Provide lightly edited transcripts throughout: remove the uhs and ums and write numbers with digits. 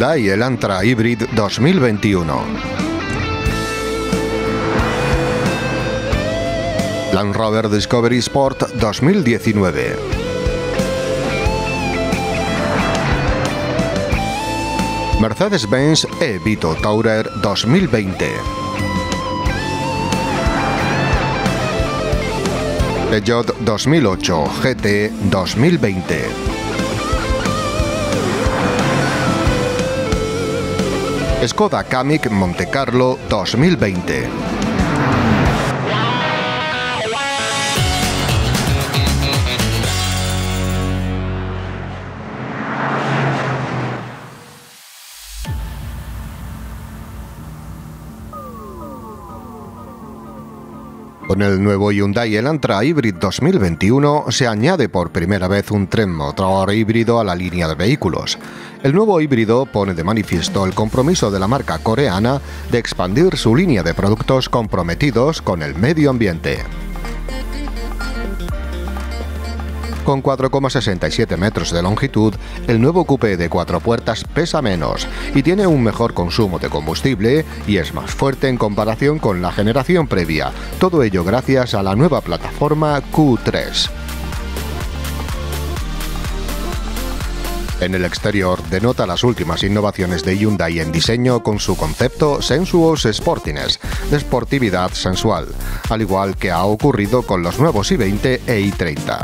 Hyundai Elantra Hybrid 2021. Land Rover Discovery Sport 2019. Mercedes-Benz E-Vito Tourer 2020. Peugeot 2008 GT 2020. Skoda Kamiq Monte Carlo 2020. Con el nuevo Hyundai Elantra Hybrid 2021 se añade por primera vez un tren motor híbrido a la línea de vehículos. El nuevo híbrido pone de manifiesto el compromiso de la marca coreana de expandir su línea de productos comprometidos con el medio ambiente. Con 4,67 metros de longitud, el nuevo coupé de 4 puertas pesa menos y tiene un mejor consumo de combustible y es más fuerte en comparación con la generación previa, todo ello gracias a la nueva plataforma Q3. En el exterior denota las últimas innovaciones de Hyundai en diseño con su concepto Sensuous Sportiness, de sportividad sensual, al igual que ha ocurrido con los nuevos i20 e i30.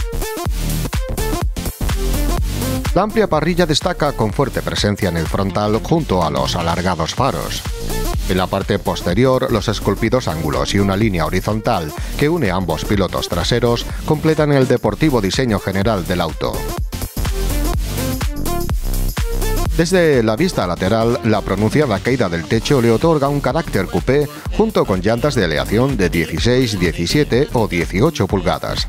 La amplia parrilla destaca con fuerte presencia en el frontal junto a los alargados faros. En la parte posterior, los esculpidos ángulos y una línea horizontal que une ambos pilotos traseros completan el deportivo diseño general del auto. Desde la vista lateral, la pronunciada caída del techo le otorga un carácter coupé junto con llantas de aleación de 16, 17 o 18 pulgadas.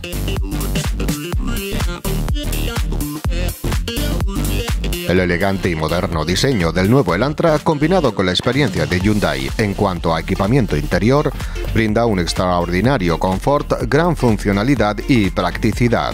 El elegante y moderno diseño del nuevo Elantra, combinado con la experiencia de Hyundai en cuanto a equipamiento interior, brinda un extraordinario confort, gran funcionalidad y practicidad.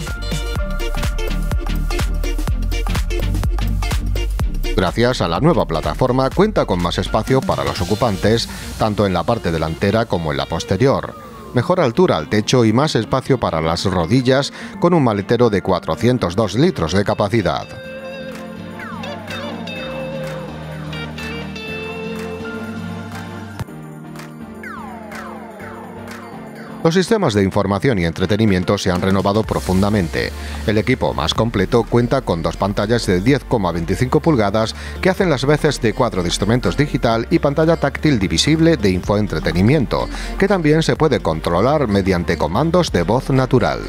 Gracias a la nueva plataforma, cuenta con más espacio para los ocupantes, tanto en la parte delantera como en la posterior. Mejor altura al techo y más espacio para las rodillas, con un maletero de 402 litros de capacidad. Los sistemas de información y entretenimiento se han renovado profundamente. El equipo más completo cuenta con 2 pantallas de 10,25 pulgadas que hacen las veces de cuadro de instrumentos digital y pantalla táctil divisible de infoentretenimiento, que también se puede controlar mediante comandos de voz natural.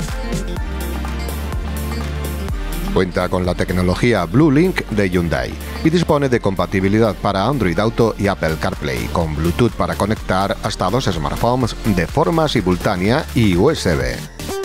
Cuenta con la tecnología Blue Link de Hyundai y dispone de compatibilidad para Android Auto y Apple CarPlay, con Bluetooth para conectar hasta 2 smartphones de forma simultánea y USB.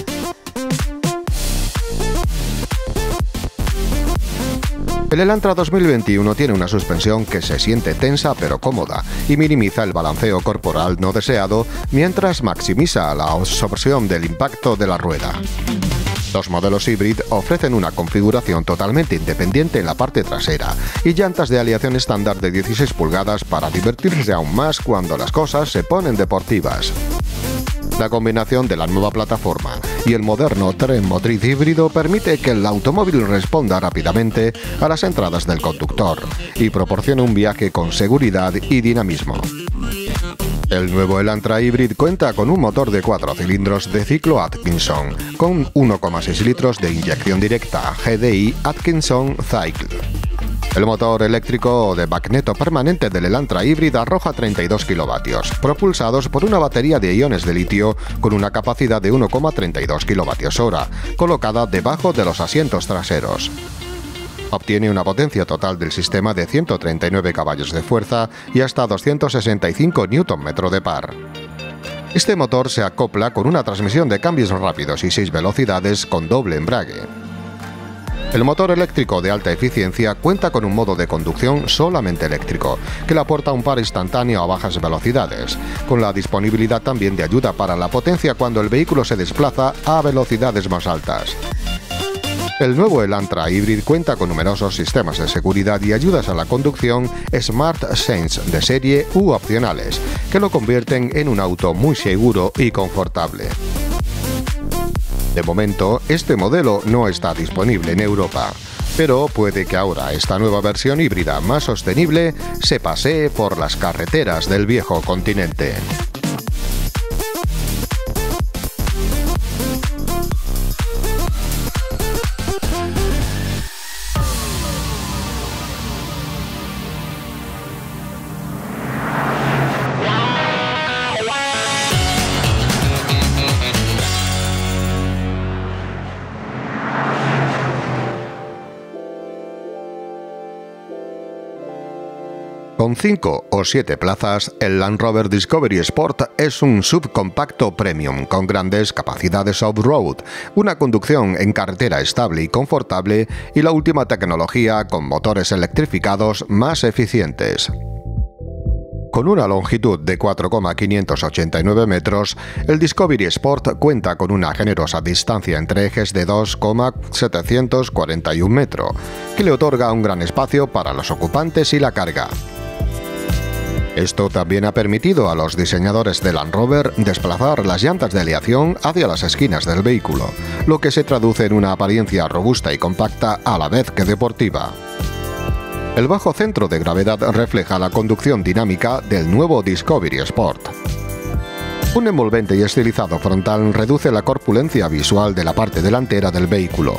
El Elantra 2021 tiene una suspensión que se siente tensa pero cómoda y minimiza el balanceo corporal no deseado mientras maximiza la absorción del impacto de la rueda. Los modelos Hybrid ofrecen una configuración totalmente independiente en la parte trasera y llantas de aleación estándar de 16 pulgadas para divertirse aún más cuando las cosas se ponen deportivas. La combinación de la nueva plataforma y el moderno tren motriz híbrido permite que el automóvil responda rápidamente a las entradas del conductor y proporcione un viaje con seguridad y dinamismo. El nuevo Elantra Hybrid cuenta con un motor de 4 cilindros de ciclo Atkinson, con 1,6 litros de inyección directa GDI Atkinson Cycle. El motor eléctrico de magneto permanente del Elantra Hybrid arroja 32 kilovatios, propulsados por una batería de iones de litio con una capacidad de 1,32 kWh, colocada debajo de los asientos traseros. Obtiene una potencia total del sistema de 139 caballos de fuerza y hasta 265 Nm de par. Este motor se acopla con una transmisión de cambios rápidos y 6 velocidades con doble embrague. El motor eléctrico de alta eficiencia cuenta con un modo de conducción solamente eléctrico, que le aporta un par instantáneo a bajas velocidades, con la disponibilidad también de ayuda para la potencia cuando el vehículo se desplaza a velocidades más altas. El nuevo Elantra Hybrid cuenta con numerosos sistemas de seguridad y ayudas a la conducción Smart Sense de serie u opcionales, que lo convierten en un auto muy seguro y confortable. De momento, este modelo no está disponible en Europa, pero puede que ahora esta nueva versión híbrida más sostenible se pasee por las carreteras del viejo continente. Con 5 o 7 plazas, el Land Rover Discovery Sport es un subcompacto premium con grandes capacidades off-road, una conducción en carretera estable y confortable y la última tecnología con motores electrificados más eficientes. Con una longitud de 4,589 metros, el Discovery Sport cuenta con una generosa distancia entre ejes de 2,741 metros, que le otorga un gran espacio para los ocupantes y la carga. Esto también ha permitido a los diseñadores de Land Rover desplazar las llantas de aleación hacia las esquinas del vehículo, lo que se traduce en una apariencia robusta y compacta a la vez que deportiva. El bajo centro de gravedad refleja la conducción dinámica del nuevo Discovery Sport. Un envolvente y estilizado frontal reduce la corpulencia visual de la parte delantera del vehículo.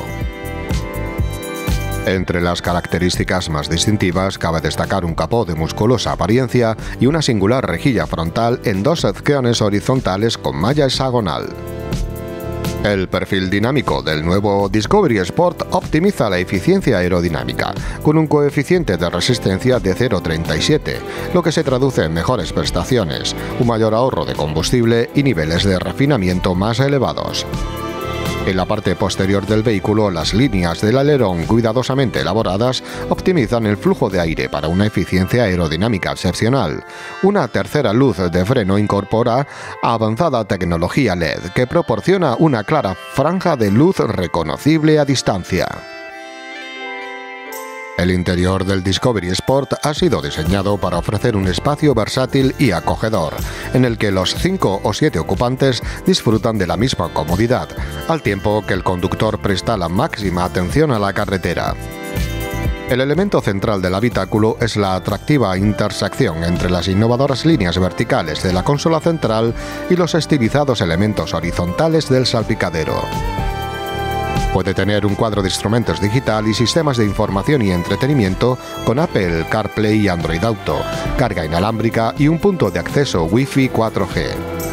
Entre las características más distintivas cabe destacar un capó de musculosa apariencia y una singular rejilla frontal en dos secciones horizontales con malla hexagonal. El perfil dinámico del nuevo Discovery Sport optimiza la eficiencia aerodinámica, con un coeficiente de resistencia de 0,37, lo que se traduce en mejores prestaciones, un mayor ahorro de combustible y niveles de refinamiento más elevados. En la parte posterior del vehículo, las líneas del alerón cuidadosamente elaboradas optimizan el flujo de aire para una eficiencia aerodinámica excepcional. Una tercera luz de freno incorpora avanzada tecnología LED que proporciona una clara franja de luz reconocible a distancia. El interior del Discovery Sport ha sido diseñado para ofrecer un espacio versátil y acogedor, en el que los 5 o 7 ocupantes disfrutan de la misma comodidad, al tiempo que el conductor presta la máxima atención a la carretera. El elemento central del habitáculo es la atractiva intersección entre las innovadoras líneas verticales de la consola central y los estilizados elementos horizontales del salpicadero. Puede tener un cuadro de instrumentos digital y sistemas de información y entretenimiento con Apple CarPlay y Android Auto, carga inalámbrica y un punto de acceso Wi-Fi 4G.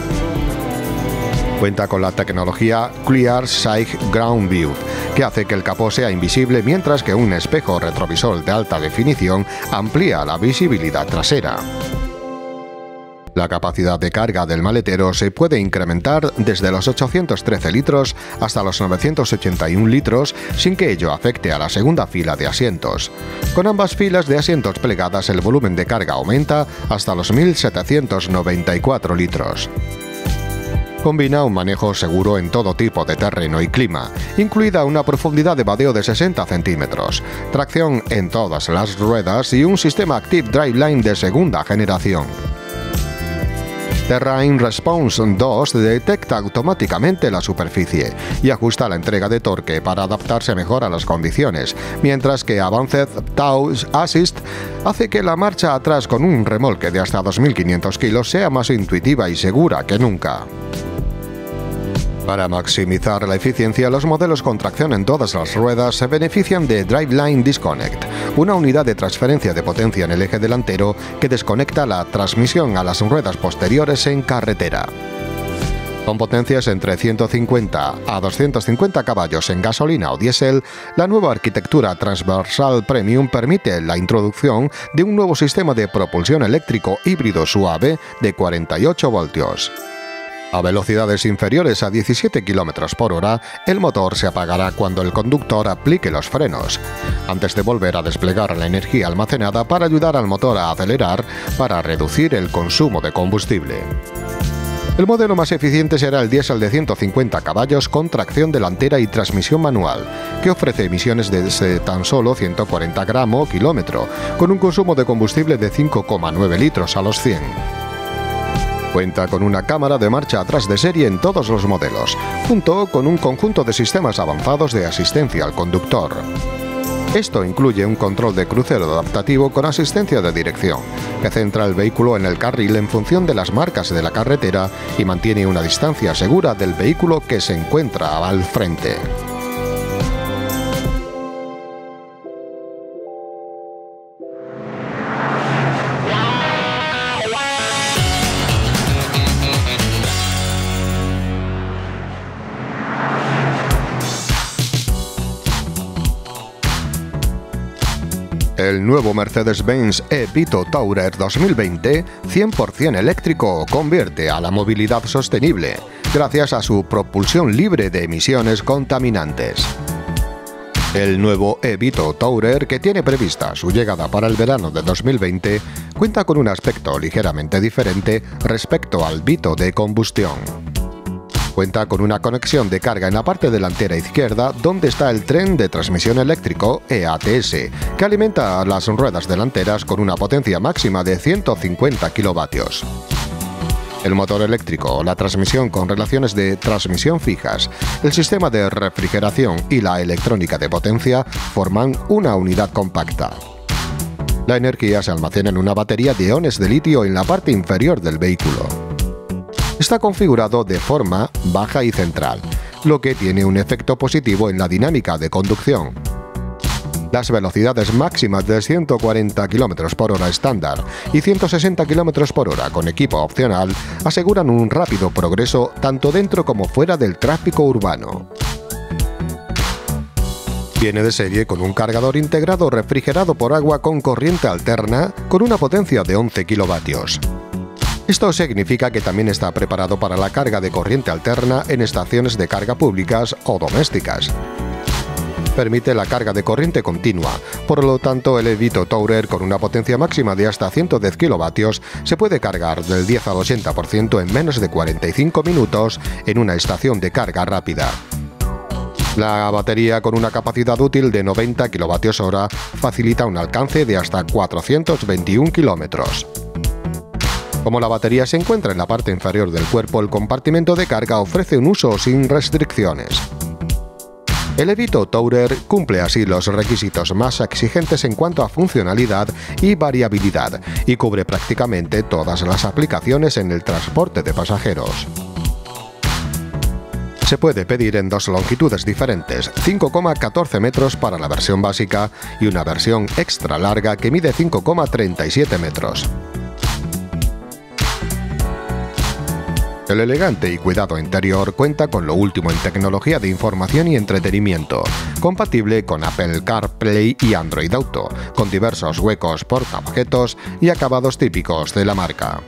Cuenta con la tecnología Clear Sight Ground View, que hace que el capó sea invisible mientras que un espejo retrovisor de alta definición amplía la visibilidad trasera. La capacidad de carga del maletero se puede incrementar desde los 813 litros hasta los 981 litros sin que ello afecte a la segunda fila de asientos. Con ambas filas de asientos plegadas el volumen de carga aumenta hasta los 1.794 litros. Combina un manejo seguro en todo tipo de terreno y clima, incluida una profundidad de vadeo de 60 centímetros, tracción en todas las ruedas y un sistema Active Driveline de segunda generación. Terrain Response 2 detecta automáticamente la superficie y ajusta la entrega de torque para adaptarse mejor a las condiciones, mientras que Advanced Tow Assist hace que la marcha atrás con un remolque de hasta 2.500 kilos sea más intuitiva y segura que nunca. Para maximizar la eficiencia, los modelos con tracción en todas las ruedas se benefician de Driveline Disconnect, una unidad de transferencia de potencia en el eje delantero que desconecta la transmisión a las ruedas posteriores en carretera. Con potencias entre 150 a 250 caballos en gasolina o diésel, la nueva arquitectura transversal Premium permite la introducción de un nuevo sistema de propulsión eléctrico híbrido suave de 48 voltios. A velocidades inferiores a 17 km por hora, el motor se apagará cuando el conductor aplique los frenos, antes de volver a desplegar la energía almacenada para ayudar al motor a acelerar para reducir el consumo de combustible. El modelo más eficiente será el diésel de 150 caballos con tracción delantera y transmisión manual, que ofrece emisiones de tan solo 140 gramos kilómetro, con un consumo de combustible de 5,9 litros a los 100. Cuenta con una cámara de marcha atrás de serie en todos los modelos, junto con un conjunto de sistemas avanzados de asistencia al conductor. Esto incluye un control de crucero adaptativo con asistencia de dirección, que centra el vehículo en el carril en función de las marcas de la carretera y mantiene una distancia segura del vehículo que se encuentra al frente. El nuevo Mercedes-Benz e-Vito Tourer 2020, 100% eléctrico, convierte a la movilidad sostenible, gracias a su propulsión libre de emisiones contaminantes. El nuevo e-Vito Tourer, que tiene prevista su llegada para el verano de 2020, cuenta con un aspecto ligeramente diferente respecto al Vito de combustión. Cuenta con una conexión de carga en la parte delantera izquierda, donde está el tren de transmisión eléctrico EATS, que alimenta las ruedas delanteras con una potencia máxima de 150 kilovatios. El motor eléctrico, la transmisión con relaciones de transmisión fijas, el sistema de refrigeración y la electrónica de potencia forman una unidad compacta. La energía se almacena en una batería de iones de litio en la parte inferior del vehículo. Está configurado de forma baja y central, lo que tiene un efecto positivo en la dinámica de conducción. Las velocidades máximas de 140 km por hora estándar y 160 km por hora con equipo opcional aseguran un rápido progreso tanto dentro como fuera del tráfico urbano. Viene de serie con un cargador integrado refrigerado por agua con corriente alterna con una potencia de 11 kilovatios. Esto significa que también está preparado para la carga de corriente alterna en estaciones de carga públicas o domésticas. Permite la carga de corriente continua, por lo tanto el e-Vito Tourer con una potencia máxima de hasta 110 kilovatios se puede cargar del 10 al 80% en menos de 45 minutos en una estación de carga rápida. La batería con una capacidad útil de 90 kWh facilita un alcance de hasta 421 kilómetros. Como la batería se encuentra en la parte inferior del cuerpo, el compartimento de carga ofrece un uso sin restricciones. El e-Vito Tourer cumple así los requisitos más exigentes en cuanto a funcionalidad y variabilidad y cubre prácticamente todas las aplicaciones en el transporte de pasajeros. Se puede pedir en dos longitudes diferentes, 5,14 metros para la versión básica y una versión extra larga que mide 5,37 metros. El elegante y cuidado interior cuenta con lo último en tecnología de información y entretenimiento, compatible con Apple CarPlay y Android Auto, con diversos huecos portaobjetos y acabados típicos de la marca.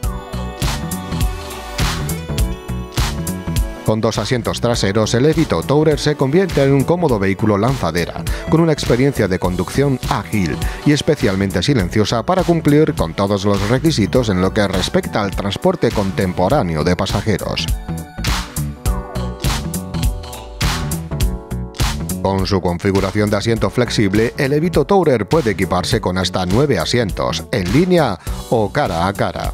Con dos asientos traseros, el e-Vito Tourer se convierte en un cómodo vehículo lanzadera, con una experiencia de conducción ágil y especialmente silenciosa para cumplir con todos los requisitos en lo que respecta al transporte contemporáneo de pasajeros. Con su configuración de asiento flexible, el e-Vito Tourer puede equiparse con hasta 9 asientos, en línea o cara a cara.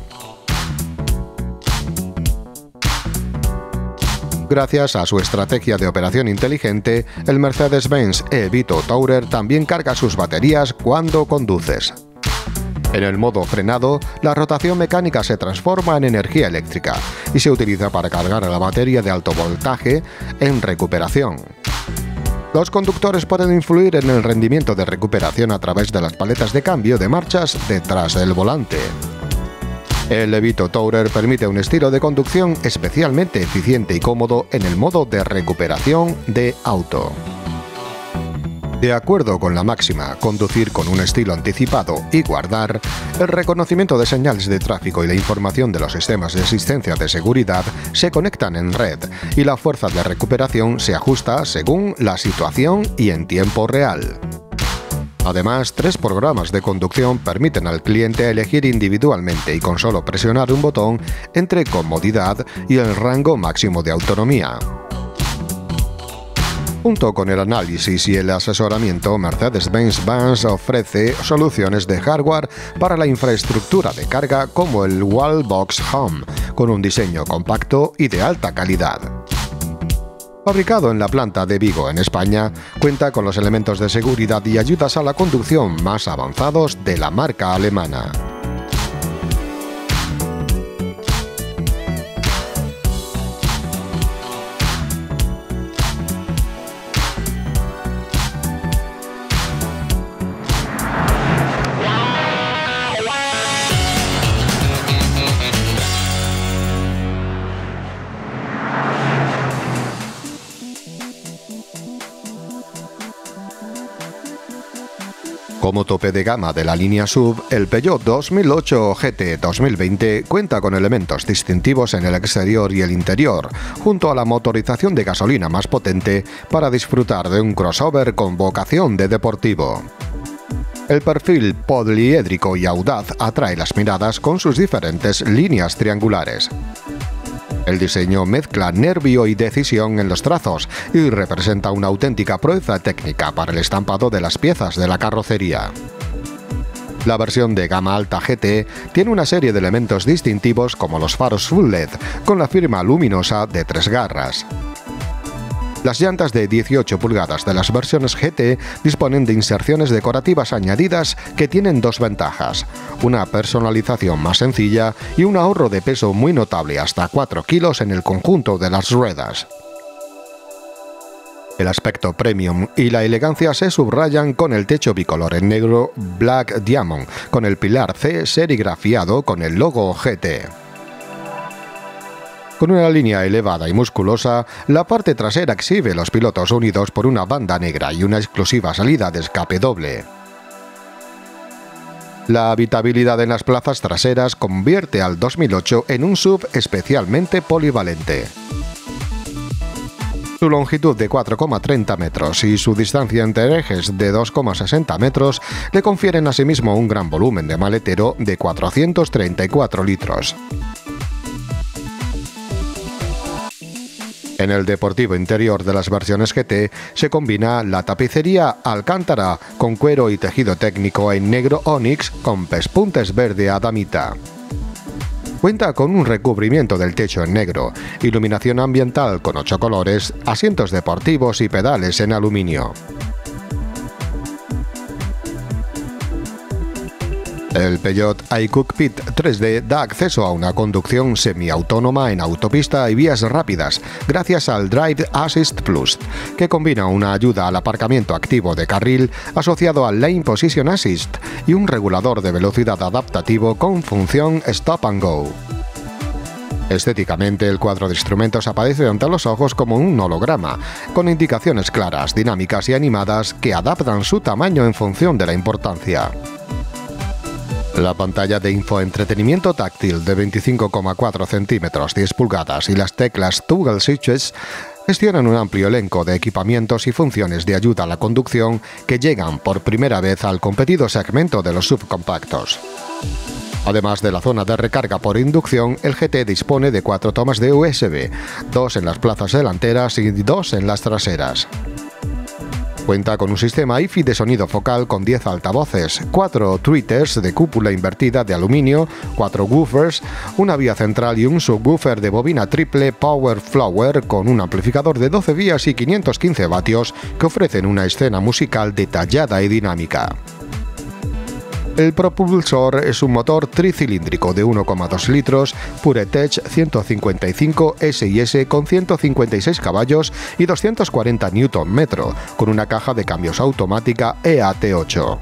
Gracias a su estrategia de operación inteligente, el Mercedes-Benz e-Vito Tourer también carga sus baterías cuando conduces. En el modo frenado, la rotación mecánica se transforma en energía eléctrica y se utiliza para cargar a la batería de alto voltaje en recuperación. Los conductores pueden influir en el rendimiento de recuperación a través de las paletas de cambio de marchas detrás del volante. El e-Vito Tourer permite un estilo de conducción especialmente eficiente y cómodo en el modo de recuperación de auto. De acuerdo con la máxima conducir con un estilo anticipado y guardar, el reconocimiento de señales de tráfico y la información de los sistemas de asistencia de seguridad se conectan en red y la fuerza de recuperación se ajusta según la situación y en tiempo real. Además, 3 programas de conducción permiten al cliente elegir individualmente y con solo presionar un botón entre comodidad y el rango máximo de autonomía. Junto con el análisis y el asesoramiento, Mercedes-Benz Vans ofrece soluciones de hardware para la infraestructura de carga como el Wallbox Home, con un diseño compacto y de alta calidad. Fabricado en la planta de Vigo, en España, cuenta con los elementos de seguridad y ayudas a la conducción más avanzados de la marca alemana. Como tope de gama de la línea SUV, el Peugeot 2008 GT 2020 cuenta con elementos distintivos en el exterior y el interior, junto a la motorización de gasolina más potente para disfrutar de un crossover con vocación de deportivo. El perfil poliédrico y audaz atrae las miradas con sus diferentes líneas triangulares. El diseño mezcla nervio y decisión en los trazos y representa una auténtica proeza técnica para el estampado de las piezas de la carrocería. La versión de gama alta GT tiene una serie de elementos distintivos como los faros Full LED, con la firma luminosa de 3 garras. Las llantas de 18 pulgadas de las versiones GT disponen de inserciones decorativas añadidas que tienen 2 ventajas: una personalización más sencilla y un ahorro de peso muy notable, hasta 4 kilos en el conjunto de las ruedas. El aspecto premium y la elegancia se subrayan con el techo bicolor en negro Black Diamond, con el pilar C serigrafiado con el logo GT. Con una línea elevada y musculosa, la parte trasera exhibe los pilotos unidos por una banda negra y una exclusiva salida de escape doble. La habitabilidad en las plazas traseras convierte al 2008 en un SUV especialmente polivalente. Su longitud de 4,30 metros y su distancia entre ejes de 2,60 metros le confieren asimismo un gran volumen de maletero de 434 litros. En el deportivo interior de las versiones GT se combina la tapicería alcántara con cuero y tejido técnico en negro ónix con pespuntes verde adamita. Cuenta con un recubrimiento del techo en negro, iluminación ambiental con 8 colores, asientos deportivos y pedales en aluminio. El Peugeot iCockpit 3D da acceso a una conducción semiautónoma en autopista y vías rápidas, gracias al Drive Assist Plus, que combina una ayuda al aparcamiento activo de carril asociado al Lane Position Assist y un regulador de velocidad adaptativo con función Stop and Go. Estéticamente, el cuadro de instrumentos aparece ante los ojos como un holograma, con indicaciones claras, dinámicas y animadas que adaptan su tamaño en función de la importancia. La pantalla de infoentretenimiento táctil de 25,4 centímetros 10 pulgadas y las teclas Toggle Switches gestionan un amplio elenco de equipamientos y funciones de ayuda a la conducción que llegan por primera vez al competido segmento de los subcompactos. Además de la zona de recarga por inducción, el GT dispone de 4 tomas de USB, 2 en las plazas delanteras y 2 en las traseras. Cuenta con un sistema hi-fi de sonido focal con 10 altavoces, 4 tweeters de cúpula invertida de aluminio, 4 woofers, una vía central y un subwoofer de bobina triple Power Flower con un amplificador de 12 vías y 515 vatios que ofrecen una escena musical detallada y dinámica. El propulsor es un motor tricilíndrico de 1,2 litros PureTech 155 SIS con 156 caballos y 240 Nm, con una caja de cambios automática EAT8.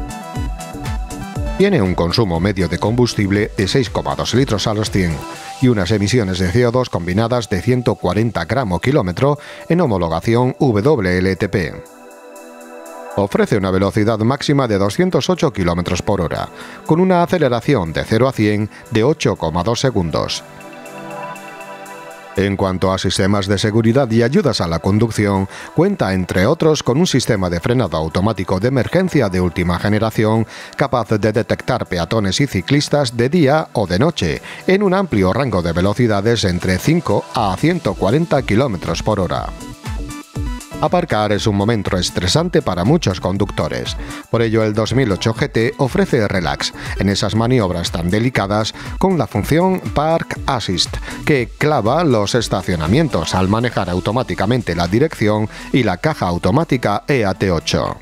Tiene un consumo medio de combustible de 6,2 litros a los 100 y unas emisiones de CO2 combinadas de 140 gramo/kilómetro en homologación WLTP. Ofrece una velocidad máxima de 208 km por hora, con una aceleración de 0 a 100 de 8,2 segundos. En cuanto a sistemas de seguridad y ayudas a la conducción, cuenta entre otros con un sistema de frenado automático de emergencia de última generación capaz de detectar peatones y ciclistas de día o de noche en un amplio rango de velocidades entre 5 a 140 km por hora. Aparcar es un momento estresante para muchos conductores. Por ello, el 2008 GT ofrece Relax en esas maniobras tan delicadas con la función Park Assist, que clava los estacionamientos al manejar automáticamente la dirección y la caja automática EAT8.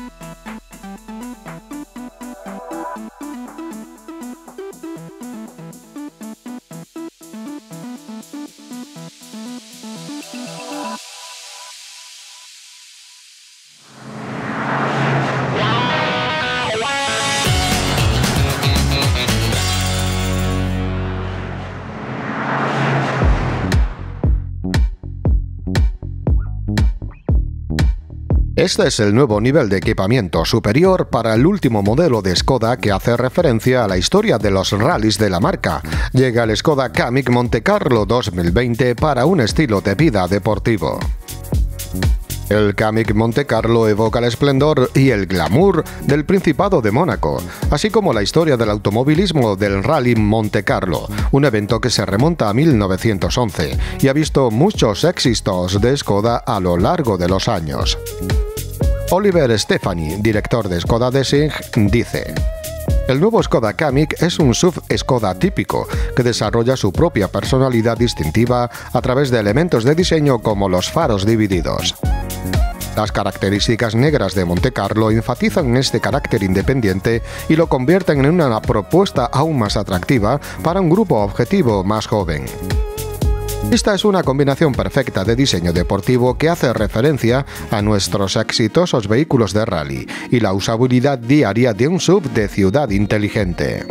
Este es el nuevo nivel de equipamiento superior para el último modelo de Skoda que hace referencia a la historia de los rallies de la marca. Llega el Skoda Kamiq Monte Carlo 2020 para un estilo de vida deportivo. El Kamiq Monte Carlo evoca el esplendor y el glamour del Principado de Mónaco, así como la historia del automovilismo del Rally Monte Carlo, un evento que se remonta a 1911 y ha visto muchos éxitos de Skoda a lo largo de los años. Oliver Stefani, director de Skoda Design, dice: el nuevo Skoda Kamiq es un SUV Skoda típico, que desarrolla su propia personalidad distintiva a través de elementos de diseño como los faros divididos. Las características negras de Monte Carlo enfatizan este carácter independiente y lo convierten en una propuesta aún más atractiva para un grupo objetivo más joven. Esta es una combinación perfecta de diseño deportivo que hace referencia a nuestros exitosos vehículos de rally y la usabilidad diaria de un SUV de ciudad inteligente.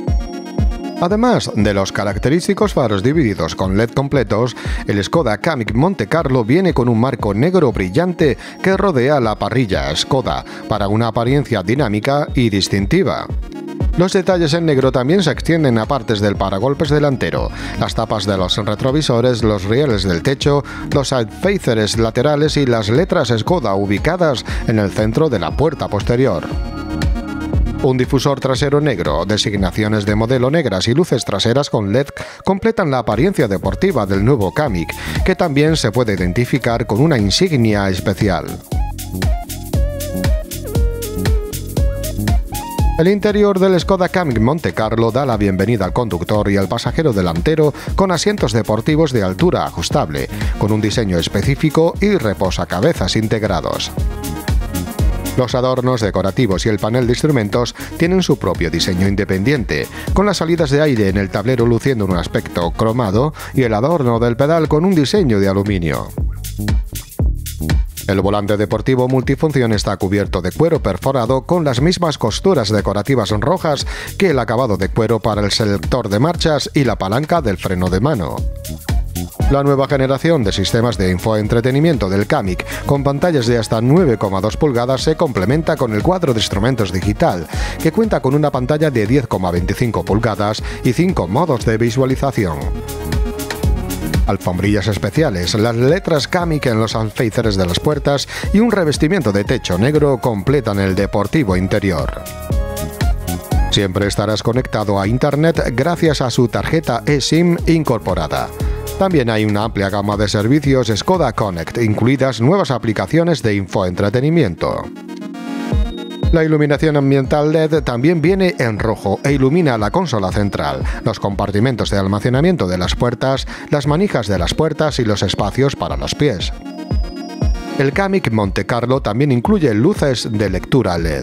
Además de los característicos faros divididos con LED completos, el Skoda Kamiq Monte Carlo viene con un marco negro brillante que rodea la parrilla Skoda para una apariencia dinámica y distintiva. Los detalles en negro también se extienden a partes del paragolpes delantero, las tapas de los retrovisores, los rieles del techo, los sidefacers laterales y las letras Skoda ubicadas en el centro de la puerta posterior. Un difusor trasero negro, designaciones de modelo negras y luces traseras con LED completan la apariencia deportiva del nuevo Kamiq, que también se puede identificar con una insignia especial. El interior del Skoda Kamiq Monte Carlo da la bienvenida al conductor y al pasajero delantero con asientos deportivos de altura ajustable, con un diseño específico y reposacabezas integrados. Los adornos decorativos y el panel de instrumentos tienen su propio diseño independiente, con las salidas de aire en el tablero luciendo un aspecto cromado y el adorno del pedal con un diseño de aluminio. El volante deportivo multifunción está cubierto de cuero perforado con las mismas costuras decorativas rojas que el acabado de cuero para el selector de marchas y la palanca del freno de mano. La nueva generación de sistemas de infoentretenimiento del Kamiq, con pantallas de hasta 9,2 pulgadas, se complementa con el cuadro de instrumentos digital, que cuenta con una pantalla de 10,25 pulgadas y 5 modos de visualización. Alfombrillas especiales, las letras Kamiq en los alféizares de las puertas y un revestimiento de techo negro completan el deportivo interior. Siempre estarás conectado a Internet gracias a su tarjeta eSIM incorporada. También hay una amplia gama de servicios Skoda Connect, incluidas nuevas aplicaciones de infoentretenimiento. La iluminación ambiental LED también viene en rojo e ilumina la consola central, los compartimentos de almacenamiento de las puertas, las manijas de las puertas y los espacios para los pies. El Kamiq Monte Carlo también incluye luces de lectura LED.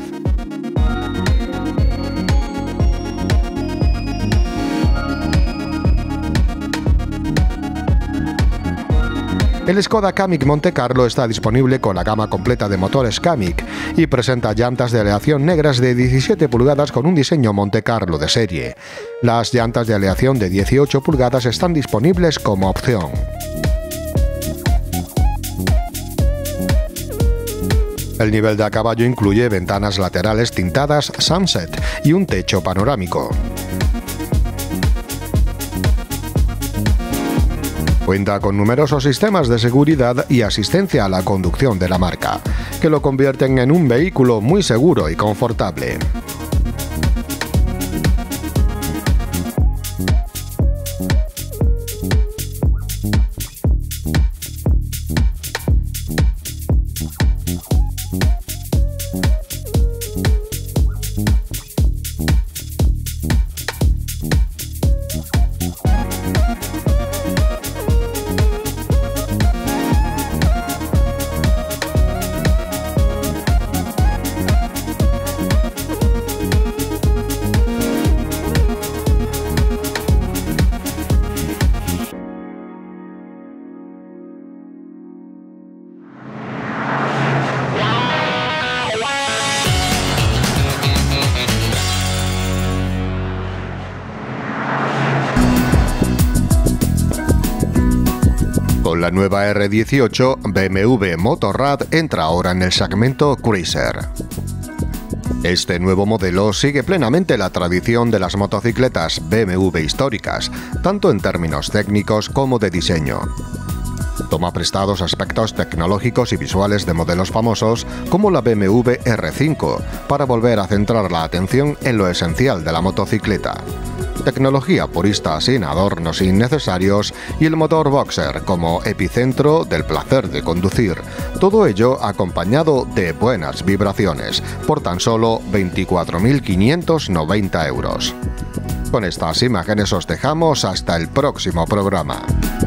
El Skoda Kamiq Monte Carlo está disponible con la gama completa de motores Kamiq y presenta llantas de aleación negras de 17 pulgadas con un diseño Monte Carlo de serie. Las llantas de aleación de 18 pulgadas están disponibles como opción. El nivel de a caballo incluye ventanas laterales tintadas Sunset y un techo panorámico. Cuenta con numerosos sistemas de seguridad y asistencia a la conducción de la marca, que lo convierten en un vehículo muy seguro y confortable. Con la nueva R18, BMW Motorrad entra ahora en el segmento Cruiser. Este nuevo modelo sigue plenamente la tradición de las motocicletas BMW históricas, tanto en términos técnicos como de diseño. Toma prestados aspectos tecnológicos y visuales de modelos famosos como la BMW R5, para volver a centrar la atención en lo esencial de la motocicleta. Tecnología purista sin adornos innecesarios y el motor boxer como epicentro del placer de conducir. Todo ello acompañado de buenas vibraciones, por tan solo 24.590 euros. Con estas imágenes os dejamos hasta el próximo programa.